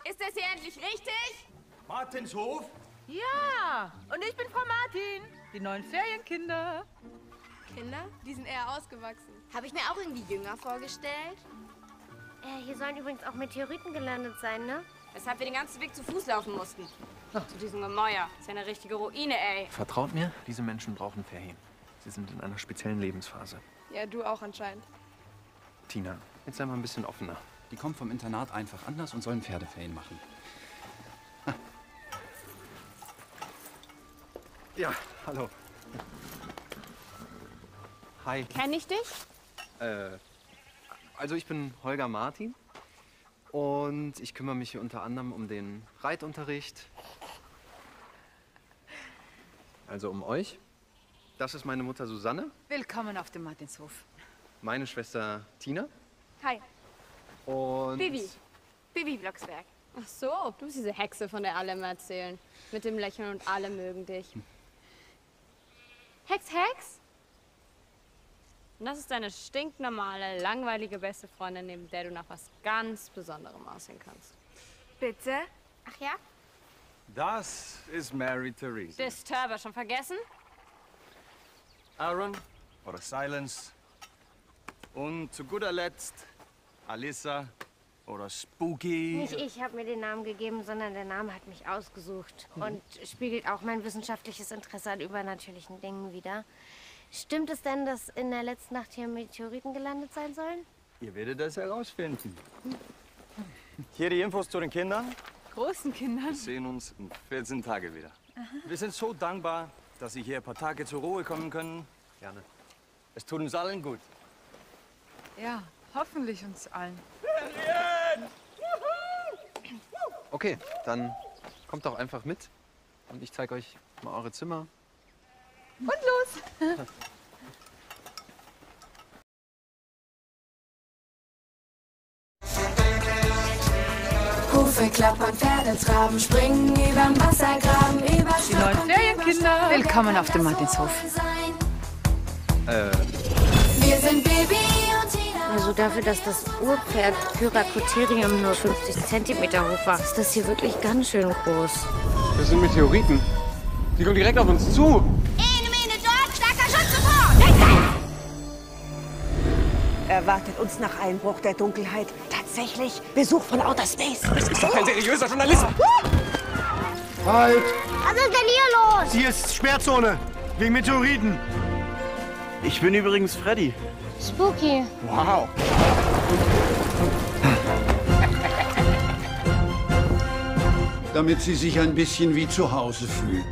Ist das hier endlich richtig? Martinshof? Ja, und ich bin Frau Martin, die neuen Ferienkinder. Kinder? Die sind eher ausgewachsen. Habe ich mir auch irgendwie jünger vorgestellt? Hier sollen übrigens auch Meteoriten gelandet sein, ne? Weshalb wir den ganzen Weg zu Fuß laufen mussten. Zu diesem Gemäuer. Ist ja eine richtige Ruine, ey. Vertraut mir, diese Menschen brauchen Ferien. Sie sind in einer speziellen Lebensphase. Ja, du auch anscheinend. Tina, jetzt sei mal ein bisschen offener. Die kommen vom Internat einfach anders und sollen Pferdeferien machen. Ja, hallo. Hi. Kenn ich dich? Also ich bin Holger Martin und ich kümmere mich hier unter anderem um den Reitunterricht. Also um euch. Das ist meine Mutter Susanne. Willkommen auf dem Martinshof. Meine Schwester Tina. Hi. Und... Bibi Blocksberg. Ach so, du bist diese Hexe, von der alle immer erzählen. Mit dem Lächeln und alle mögen dich. Hex? Und das ist deine stinknormale, langweilige beste Freundin, neben der du nach was ganz Besonderem aussehen kannst. Bitte? Ach ja? Das ist Mary Theresa. Disturber, schon vergessen? Aaron oder Silence. Und zu guter Letzt Alyssa oder Spooky. Nicht ich habe mir den Namen gegeben, sondern der Name hat mich ausgesucht. Und spiegelt auch mein wissenschaftliches Interesse an übernatürlichen Dingen wider. Stimmt es denn, dass in der letzten Nacht hier Meteoriten gelandet sein sollen? Ihr werdet das herausfinden. Hier die Infos zu den Kindern. Großen Kindern. Wir sehen uns in 14 Tagen wieder. Wir sind so dankbar, dass Sie hier ein paar Tage zur Ruhe kommen können. Gerne. Es tut uns allen gut. Ja, hoffentlich uns allen. Okay, dann kommt doch einfach mit und ich zeige euch mal eure Zimmer. Und los! Hufe klappern, Pferde traben, springen überm Wassergraben, über Die neuen Ferienkinder. Willkommen auf dem Martinshof. Wir sind Baby und Tina. Also dafür, dass das Urpferd Kyrakotherium nur 50 Zentimeter hoch war, ist das hier wirklich ganz schön groß. Das sind Meteoriten. Die kommen direkt auf uns zu. Erwartet uns nach Einbruch der Dunkelheit tatsächlich Besuch von Outer Space. Das ist doch kein seriöser Journalist. Halt! Was ist denn hier los? Hier ist Sperrzone. Wegen Meteoriten. Ich bin übrigens Freddy. Spooky. Wow. Damit Sie sich ein bisschen wie zu Hause fühlen.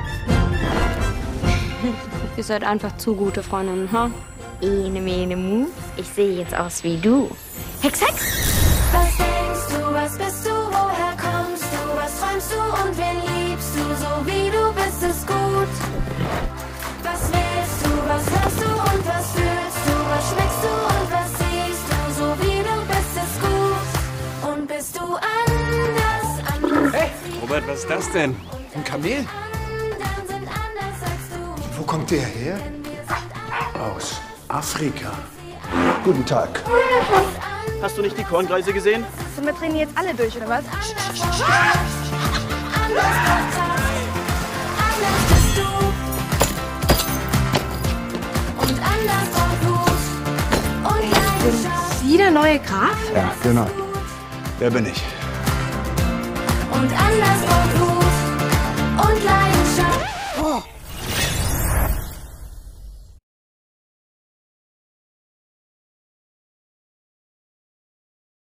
Ihr seid einfach zu gute Freundinnen, ha? Ene, mene, mu. Ich sehe jetzt aus wie du. Hex, Hex! Was denkst du, was bist du, woher kommst du, was träumst du und wen liebst du, so wie du bist, ist gut. Was willst du, was hörst du und was fühlst du, was schmeckst du und was siehst du, so wie du bist, ist gut. Und bist du anders. Hey, Robert, was ist das denn? Ein Kamel? Anderen sind anders als du. Wo kommt der her? Aus Afrika. Guten Tag. Hast du nicht die Kornkreise gesehen? So, wir drehen jetzt alle durch, oder was? Anders bist du. Und anders drauf Wut. Und Leidenschaft. Sie der neue Graf? Ja, genau. Wer bin ich?